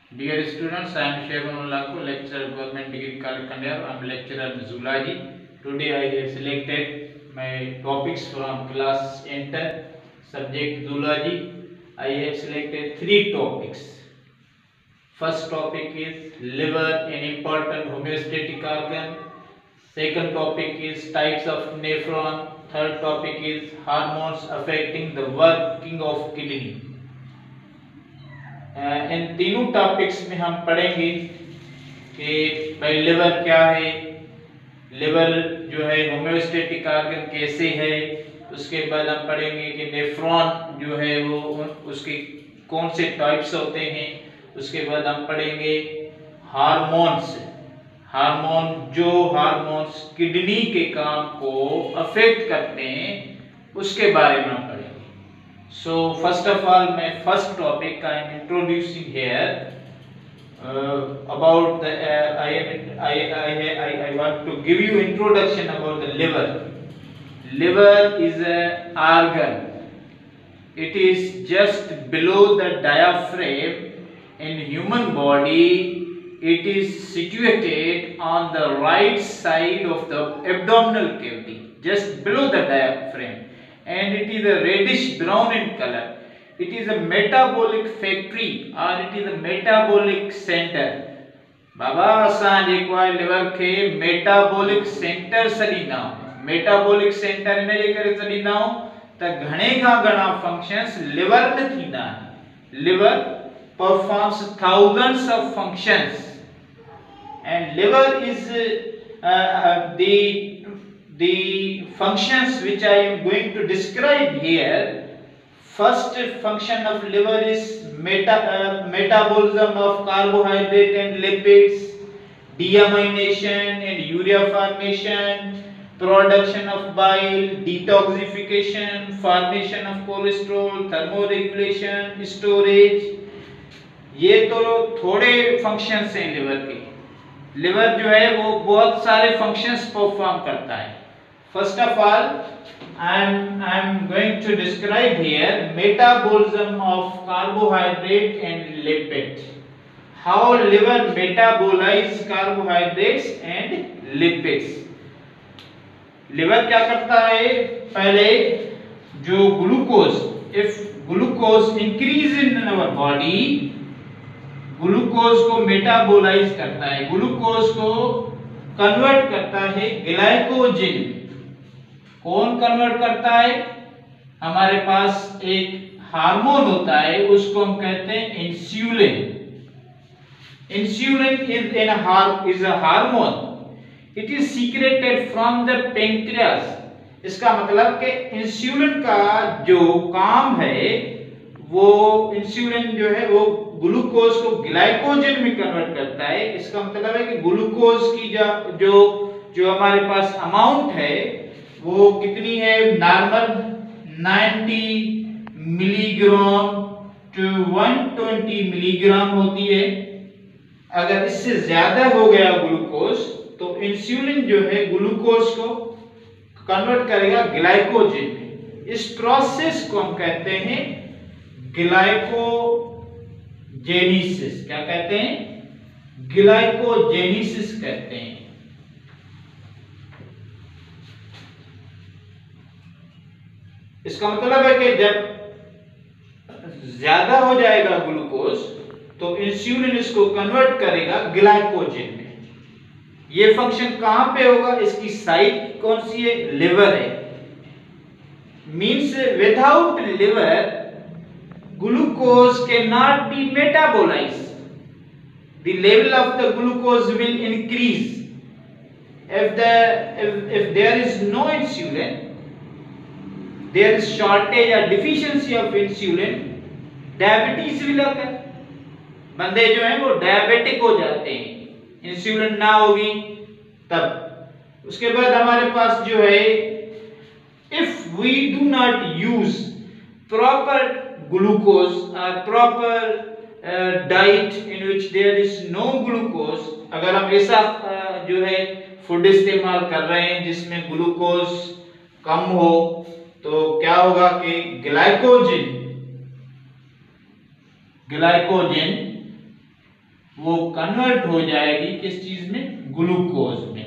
Dear students, I am Shegun Laku, lecturer Government Degree College Kandiar. I am lecturer in Zoology. Today I have selected my topics from class 10, subject Zoology. I have selected 3 topics. First topic is liver, an important homeostatic organ. Second topic is types of nephron. Third topic is hormones affecting the working of kidney. इन तीनों topics में हम पढ़ेंगे कि भाई liver क्या है, liver जो है होम्योस्टेटिक ऑर्गन कैसे है। उसके बाद हम पढ़ेंगे कि नेफ्रॉन जो है वो उसके कौन से टाइप्स होते हैं। उसके बाद हम पढ़ेंगे हार्मोन्स, हार्मोन्स किडनी के काम को अफेक्ट करते हैं, उसके बारे में हम पढ़ेंगे। So first of all, my first topic I am introducing here about the I want to give you introduction about the liver. Liver is an organ. It is just below the diaphragm in human body. It is situated on the right side of the abdominal cavity, just below the diaphragm. And it is a reddish brown in color. It is a metabolic factory or it is a metabolic center. बाबा असां जेको आहे liver खे metabolic centre सॾींदा आहियूं। Metabolic centre इन जे करे सॾींदा आहियूं त घणे खां घणा फंक्शंस लिवर में थींदा आहिनि। Liver performs thousands of functions and liver is the functions which I am going to describe here. First function of liver is metabolism of carbohydrate and lipids, deamination and urea formation, production of bile, detoxification, formation of cholesterol, thermoregulation, storage. ये तो थोड़े functions हैं liver के। Liver जो है वो बहुत सारे फंक्शंस परफॉर्म करता है। First of all, I am going to describe here metabolism of carbohydrate and lipid. How liver metabolize carbohydrates and lipids. Liver क्या करता है, पहले जो glucose, if glucose increase in our body, glucose को metabolize करता है, ग्लूकोज को convert करता है ग्लाइकोजन। कौन कन्वर्ट करता है? हमारे पास एक हार्मोन होता है, उसको हम कहते हैं insulin. Insulin is a hormone. It is secreted from the pancreas. इसका मतलब कि इंसुलिन का जो काम है, वो इंसुलिन जो है वो ग्लूकोज को ग्लाइकोजन में कन्वर्ट करता है। इसका मतलब है कि ग्लूकोज की जो हमारे पास अमाउंट है वो कितनी है? नॉर्मल 90 मिलीग्राम टू 120 मिलीग्राम होती है। अगर इससे ज्यादा हो गया ग्लूकोज तो इंसुलिन जो है ग्लूकोज को कन्वर्ट करेगा ग्लाइकोजन में। इस प्रोसेस को हम कहते हैं ग्लाइकोजेनेसिस। क्या कहते हैं? ग्लाइकोजेनेसिस कहते हैं। इसका मतलब है कि जब ज्यादा हो जाएगा ग्लूकोज तो इंसुलिन इसको कन्वर्ट करेगा ग्लाइकोजन में। ये फंक्शन कहां पे होगा? इसकी साइट कौन सी है? लिवर है। Means without liver glucose cannot be metabolized. The level of the glucose will increase. If there is no insulin, there is shortage or deficiency of insulin, diabetes will occur. बंदे जो हैं वो diabetic हो जाते हैं, insulin ना होगी तब। उसके बाद हमारे पास जो है, if we do not use proper glucose or proper diet in which there is no glucose, अगर हम ऐसा जो है फूड इस्तेमाल कर रहे हैं जिसमें ग्लूकोज कम हो, तो क्या होगा कि ग्लाइकोजन वो कन्वर्ट हो जाएगी किस चीज में, ग्लूकोज में।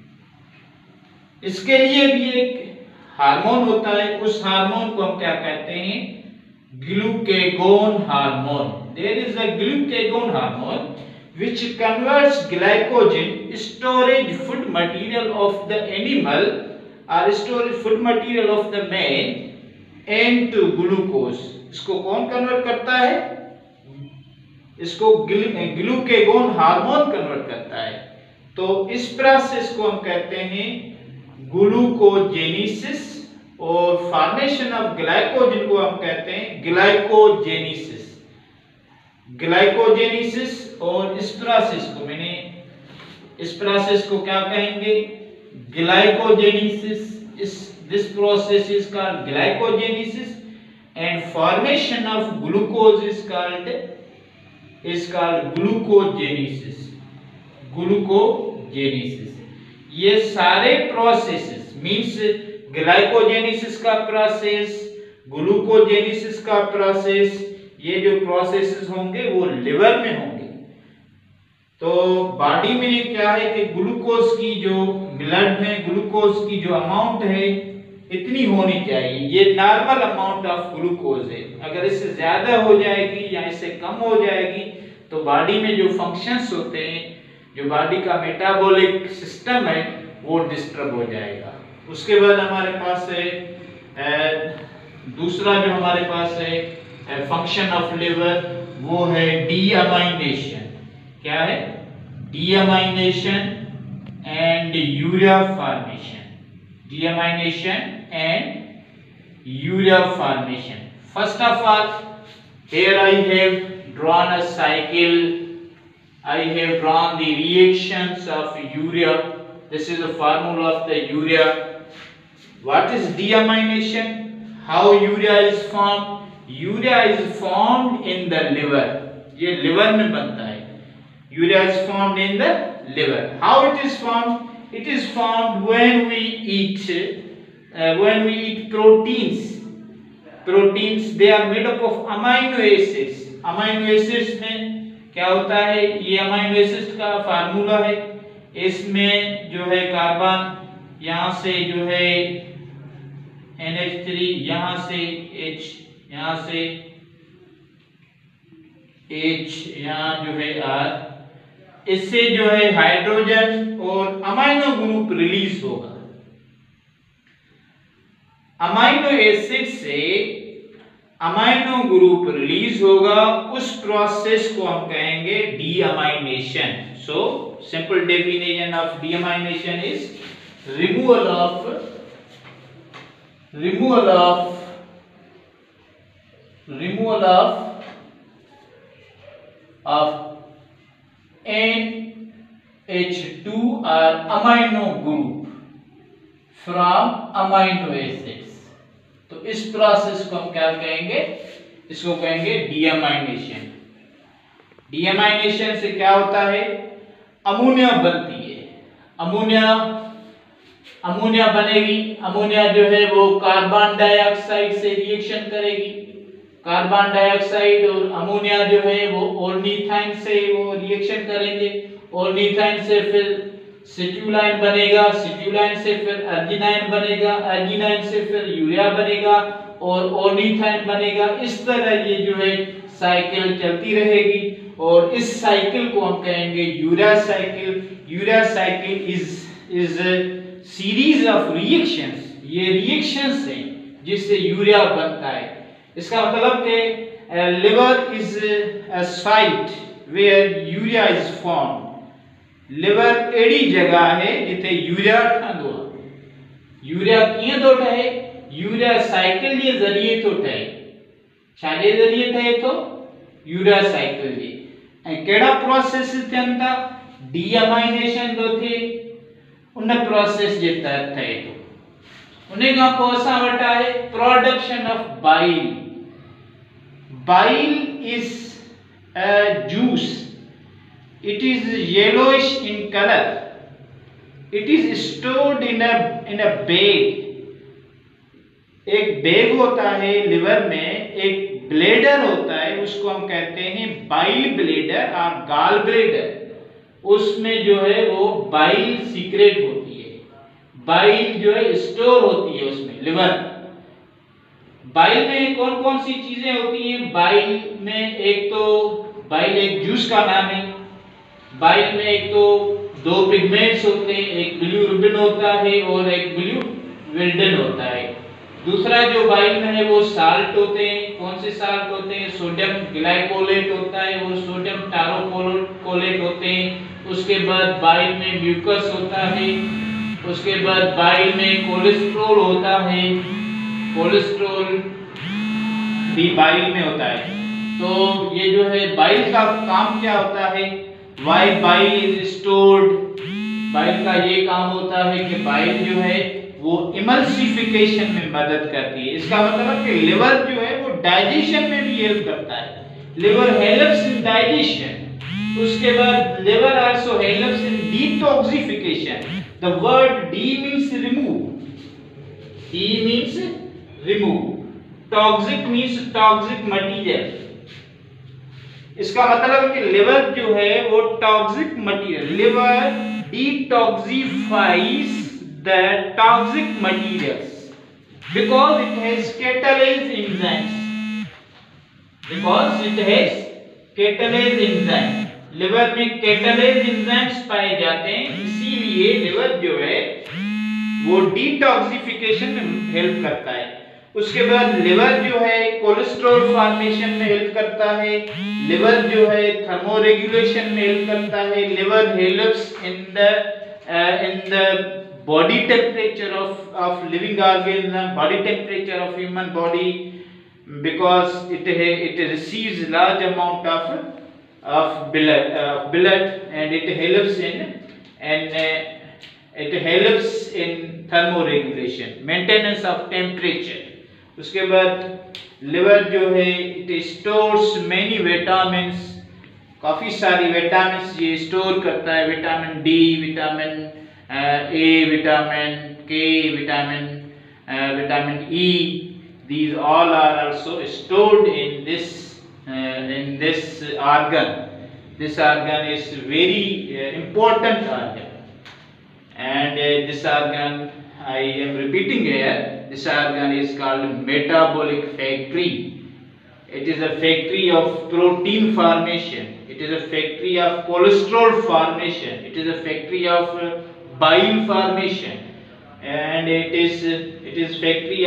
इसके लिए भी एक हार्मोन होता है, उस हार्मोन को हम क्या कहते हैं, glucagon hormone. There is a glucagon hormone which converts glycogen, storage food material of the animal or storage food material of the man, into glucose। इसको कौन कन्वर्ट करता है, इसको ग्लूकेगोन हार्मोन कन्वर्ट करता है। तो इस प्रोसेस को हम कहते हैं ग्लूकोजेनेसिस, और फॉर्मेशन ऑफ ग्लाइकोजन को हम कहते हैं ग्लाइकोजेनेसिस। ग्लाइकोजेनेसिस, और इस प्रोसेस को क्या कहेंगे, glycogenesis. This process is called glycogenesis and formation of glucose is called glucogenesis. Glucogenesis, ये सारे प्रोसेसेस मींस ग्लाइकोजेनेसिस का प्रोसेस, ग्लूकोजेनेसिस का प्रोसेस, ये जो प्रोसेसेस होंगे वो लिवर में होंगे। तो बॉडी में क्या है कि ग्लूकोज की जो ब्लड में ग्लूकोज की जो अमाउंट है इतनी होनी चाहिए, ये नॉर्मल अमाउंट ऑफ ग्लूकोज है। अगर इससे ज्यादा हो जाएगी या इससे कम हो जाएगी तो बॉडी में जो फंक्शंस होते हैं, जो बॉडी का मेटाबॉलिक सिस्टम है, वो डिस्टर्ब हो जाएगा। उसके बाद हमारे पास है दूसरा जो हमारे पास है फंक्शन ऑफ लिवर, वो है डीअमाइनेशन। क्या है, deamination and urea formation. Deamination and urea formation. First of all, here I have drawn a cycle. I have drawn the reactions of urea. This is the formula of the urea. What is deamination? How urea is formed? Urea is formed in the liver. ये liver में बनता है। Urea is formed in the liver. How it is formed? It is formed when we eat proteins. Proteins, they are made up of amino acids. Amino acids में क्या होता है, ये amino acids का फार्मूला है। इसमें जो है कार्बन, यहाँ से जो है NH3, यहाँ से H, यहाँ से H, यहाँ जो है R, इससे जो है हाइड्रोजन और अमाइनो ग्रुप रिलीज होगा। अमाइनो एसिड से अमाइनो ग्रुप रिलीज होगा, उस प्रोसेस को हम कहेंगे deamination. So simple definition of deamination is removal of NH2 or amino group from amino acids। तो इस प्रोसेस को हम क्या कहेंगे, इसको कहेंगे डीअमाइनेशन। डीअमाइनेशन से क्या होता है, अमोनिया बनती है। अमोनिया बनेगी। अमोनिया जो है वो कार्बन डाइऑक्साइड से रिएक्शन करेगी। कार्बन डाइऑक्साइड और अमोनिया जो है वो ऑर्निथाइन से वो रिएक्शन करेंगे। ऑर्निथाइन से फिर सिट्यूलाइन बनेगा, सिट्यूलाइन से फिर अर्जिनाइन बनेगा, अर्जिनाइन से फिर यूरिया बनेगा और ऑर्निथाइन बनेगा। इस तरह ये जो है साइकिल चलती रहेगी और इस साइकिल को हम कहेंगे urea cycle. Urea cycle is series of reactions. ये रिएक्शंस हैं जिससे यूरिया बनता है। इसका मतलब कि liver is a site where urea is formed. Liver एड़ी जगह है जिथे यूरिया ठंडो। यूरिया किए तो ठहे, यूरिया साइकिल जे जरिए तो ठहे। छाजे जरिए ठहे तो यूरिया साइकिल जे। ऐं केड़ा प्रोसेस थियन था, डीअमाइनेशन तो थे उन प्रोसेस जे तहत ठहे तो। उन्हें का पोइ असां वटि आहे production of bile. Bile is a juice. It is yellowish in color. It is stored in a bag. एक बैग होता है लिवर में, एक ब्लेडर होता है उसको हम कहते हैं बाइल ब्लेडर और गाल ब्लेडर। उसमें जो है वो बाइल सीक्रेट होती है, बाइल जो है स्टोर होती है उसमें, लिवर। बाइल में कौन कौन सी चीजें होती हैं? बाइल में एक तो बाइल एक जूस का नाम है। बाइल में एक तो दो पिगमेंट्स होते हैं, एक बिल्यूरुबिन होता है और एक बिल्यूविल्डन होता है। दूसरा जो बाइल में है वो साल्ट होते हैं। कौन से साल्ट होते हैं? सोडियम ग्लाइकोलेट होता है और सोडियम टारोकोलेट होते हैं। उसके बाद बाइल में म्यूकस होता है। उसके बाद बाइल में कोलेस्ट्रॉल होता है, कोलेस्ट्रॉल भी बाइल में होता है। तो ये जो है बाइल का काम क्या होता है? Why bile is stored. Bile का ये काम होता है कि बाइल जो है वो इमल्सिफिकेशन में मदद करती है। इसका मतलब है कि लिवर जो है वो डाइजेशन में भी हेल्प करता है। Liver helps in digestion. उसके बाद liver also helps in detoxification. The word de means remove, de means remove, toxic means toxic material. इसका मतलब है कि लिवर जो है वो toxic material, liver detoxifies the toxic materials because it has catalase enzymes, because it has catalase enzyme। Liver में catalase enzymes पाए जाते हैं, इसीलिए लिवर जो है वो डिटॉक्सिफिकेशन में हेल्प करता है। उसके बाद लिवर जो है कोलेस्ट्रॉल फॉर्मेशन में हेल्प करता है। लिवर जो है थर्मोरेगुलेशन में हेल्प करता है। Liver helps in the body temperature of living organism, body temperature of human body, because it receives large amount of blood and it helps in thermoregulation, maintenance of temperature। उसके बाद liver जो है it stores many vitamins, काफी सारी vitamins ये store करता है। Vitamin D, vitamin A, vitamin K, vitamin E, these all are also stored in this organ. This organ is very important organ, and this organ, I am repeating here, this organ is called metabolic factory. It is a factory of protein formation. It is a factory of cholesterol formation. It is a factory of bile formation, and it is factory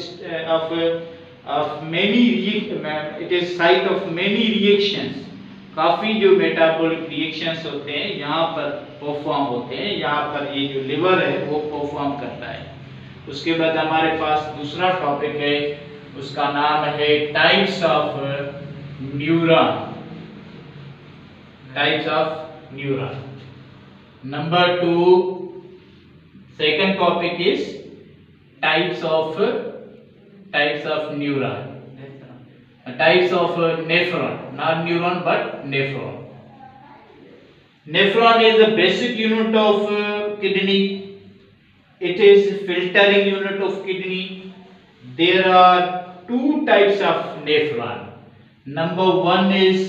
of many it is site of many reactions। काफी जो metabolic reactions होते हैं यहाँ पर perform होते हैं, यहाँ पर ये जो लिवर है वो परफॉर्म करता है। उसके बाद हमारे पास दूसरा टॉपिक है, उसका नाम है types of neuron. Types of neuron. Number 2, second topic is types of neuron, types of nephron, not neuron but nephron। Nephron is the basic unit of kidney. It is filtering unit of kidney. There are two types of nephron. Number one is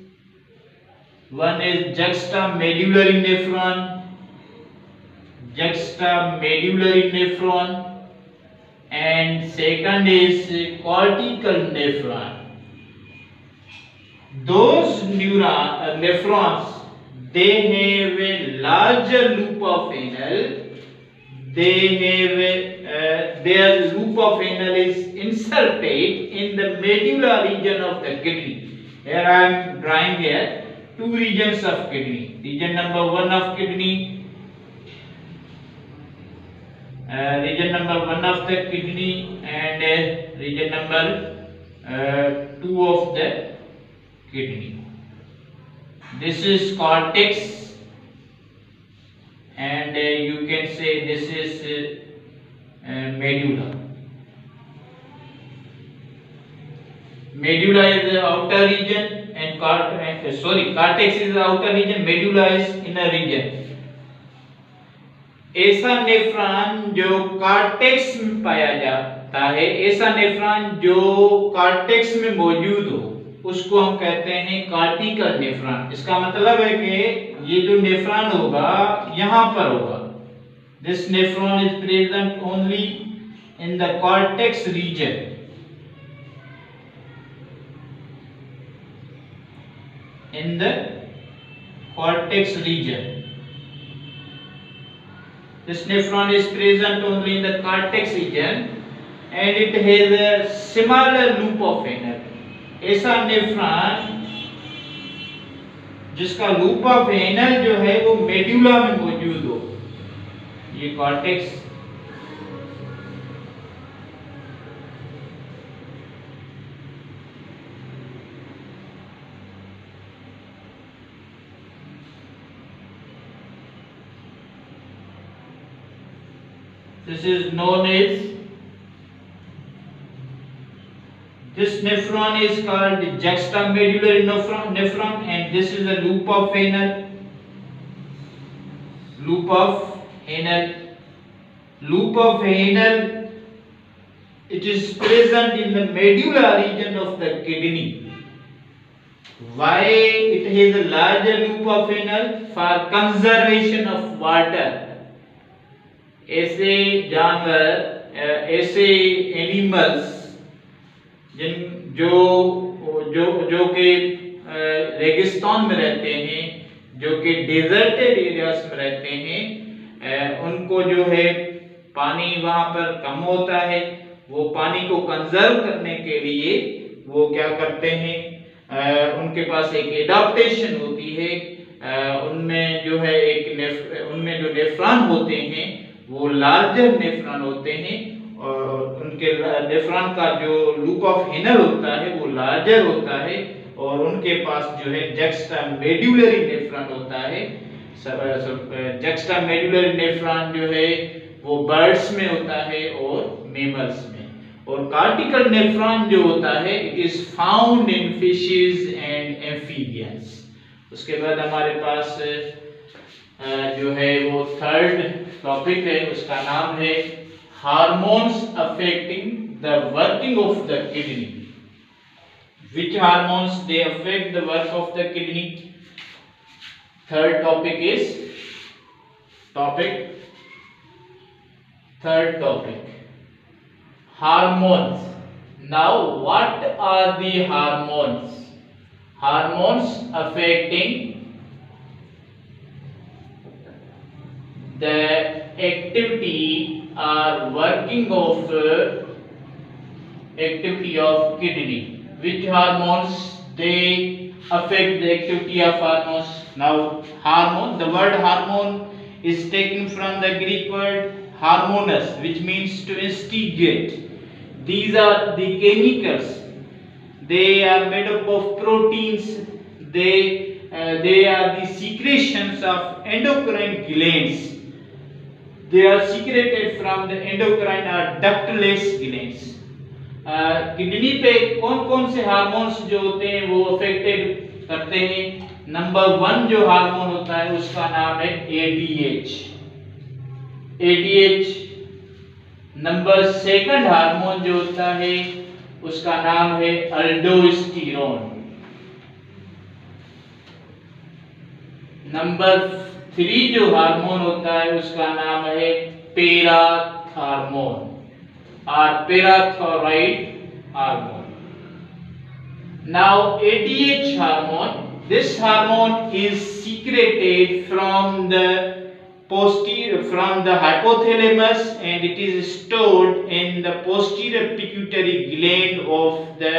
juxtamedullary nephron, juxtamedullary nephron, and second is cortical nephron। Those nephrons, they have a larger loop of anal. They have their loop of anal is inserted in the medulla region of the kidney. Here I am drawing here two regions of kidney, region number 1 of kidney, region number 1 of the kidney, and region number 2 of the kidney. This is cortex, and you can say this is medulla. Medulla is the outer region and cortex is the outer region, medulla is inner region। ऐसा nephron जो cortex में पाया बनता है। ऐसा nephron जो cortex में मौजूद हो उसको हम कहते हैं कॉर्टिकल नेफ्रॉन। इसका मतलब है कि ये जो नेफ्रॉन होगा यहाँ पर होगा। This nephron is present only in the cortex region. In the cortex region. This nephron is present only in the cortex region and it has a similar loop of Henle. ऐसा nephron जिसका loop of Henle जो है वो medulla में मौजूद हो, ये cortex this is known as, this nephron is called the juxtamedullary nephron and this is a loop of Henle. Loop of Henle. Loop of Henle, it is present in the medulla region of the kidney. Why it has a larger loop of Henle? For conservation of water. ऐसे जानवर, ऐसे animals जो कि रेगिस्तान में रहते हैं, जो कि डेजर्टेड एरियाज में रहते हैं, उनको जो है पानी वहां पर कम होता है, वो पानी को कंजर्व करने के लिए वो क्या करते हैं, उनके पास एक एडाप्टेशन होती है। उनमें जो है उनमें जो नेफ्रॉन होते हैं वो लार्जर नेफ्रॉन होते हैं और उनके नेफ्रॉन का जो लूप ऑफ हेनल होता है वो लार्जर होता है और उनके पास जो है जक्स्टामेडुलरी नेफ्रॉन होता है। जक्स्टामेडुलरी नेफ्रॉन जो है वो बर्ड्स में होता है और मेमल्स में, और कॉर्टिकल नेफ्रॉन जो होता है it is found in fishes and amphibians. उसके बाद हमारे पास जो है वो थर्ड टॉपिक है, उसका नाम है hormones affecting the working of the kidney. Which hormones they affect the work of the kidney? Third topic is third topic hormones. Now what are the hormones? Hormones affecting the activity or working of kidney. Which hormones they affect the activity of hormones? Now hormone, the word hormone is taken from the Greek word hormonos, which means to instigate. These are the chemicals. They are made up of proteins. They are the secretions of endocrine glands. They are secreted from the endocrine or ductless glands. Kidney पे कौन कौन से hormones जो होते हैं वो affected करते हैं? नंबर 1 जो हार्मोन होता है उसका नाम है ADH। नंबर 2 हार्मोन जो होता है उसका नाम है अल्डोस्टेरोन। नंबर 3 जो हार्मोन होता है उसका नाम है parathormone or parathyroid hormone. Now ADH hormone, this hormone is secreted from the hypothalamus and it is stored in the posterior pituitary gland of the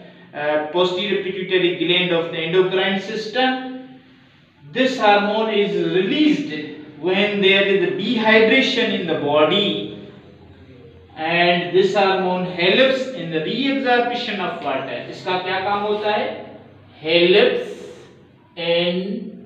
endocrine system. This hormone is released when there is dehydration in the body, and this hormone helps in the reabsorption of water. इसका क्या काम होता है? Helps in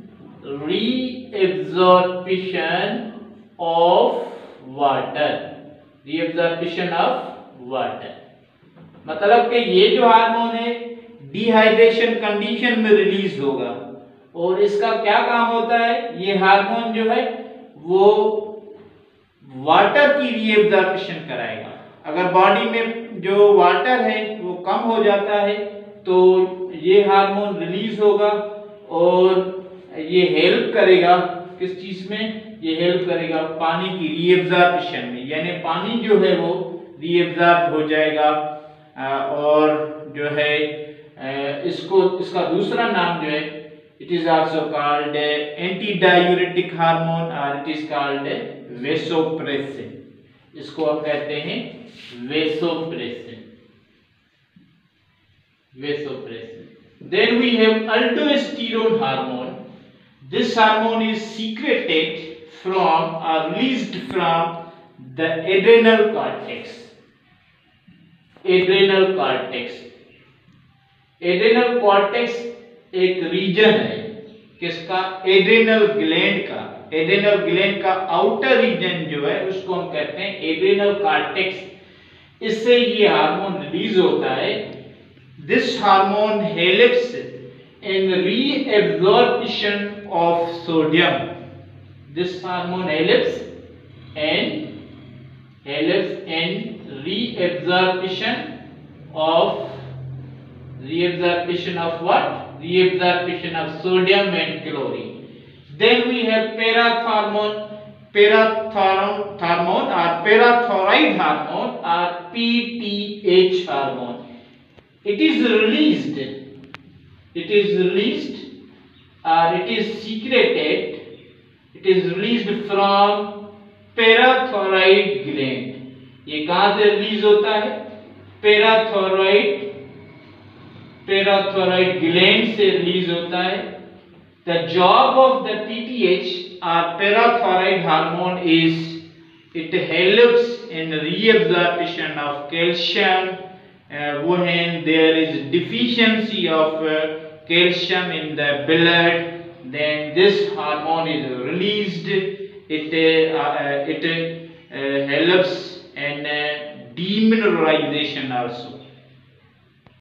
reabsorption of water. Reabsorption of water मतलब कि ये जो hormone है डिहाइड्रेशन कंडीशन में रिलीज होगा और इसका क्या काम होता है? ये हार्मोन जो है वो वाटर की रीएब्जॉर्प्शन कराएगा। अगर बॉडी में जो वाटर है वो कम हो जाता है तो ये हार्मोन रिलीज होगा और ये हेल्प करेगा किस चीज में, ये हेल्प करेगा पानी की रीएब्जॉर्प्शन में, यानी पानी जो है वो रीएब्जॉर्ब हो जाएगा। और जो है इसका दूसरा नाम जो है it is also called anti diuretic hormone और इट इज कॉल्ड वेसोप्रेसिन। इसको आप कहते हैं vasopressin. Then we have aldosterone hormone. This hormone is secreted from or released from the adrenal cortex. Adrenal cortex एक रीजन है किसका, adrenal gland का outer region जो है उसको हम कहते हैं एड्रेनल कॉर्टेक्स। इससे ये हार्मोन रिलीज होता है। This hormone helps in reabsorption of sodium. This hormone helps in reabsorption of what? Reabsorption of sodium and chlorine. Then we have parathyroid hormone or PTH hormone. It is released or it is secreted. It is released from parathyroid gland. ये कहां से release होता है, parathyroid gland से release होता है। The job of the PTH और parathyroid hormone is it helps in reabsorption of calcium when there is deficiency of calcium in the blood, then this hormone is released. It helps in demineralization also.